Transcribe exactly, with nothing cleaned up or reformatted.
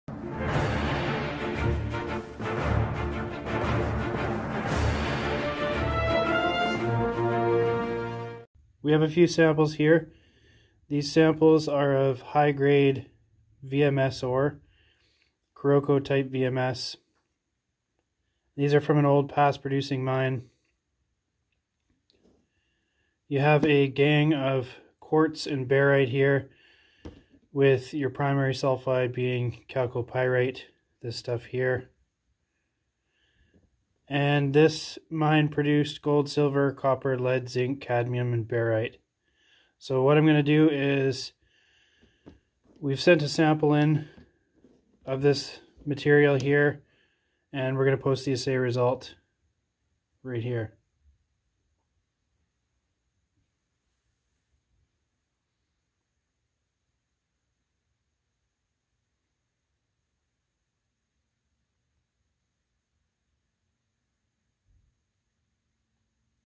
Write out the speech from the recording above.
We have a few samples here. These samples are of high-grade V M S ore, Kuroko type V M S. These are from an old past producing mine. You have a gangue of quartz and barite here, with your primary sulfide being chalcopyrite, this stuff here. And this mine produced gold, silver, copper, lead, zinc, cadmium, and barite. So what I'm going to do is, we've sent a sample in of this material here, and we're going to post the assay result right here.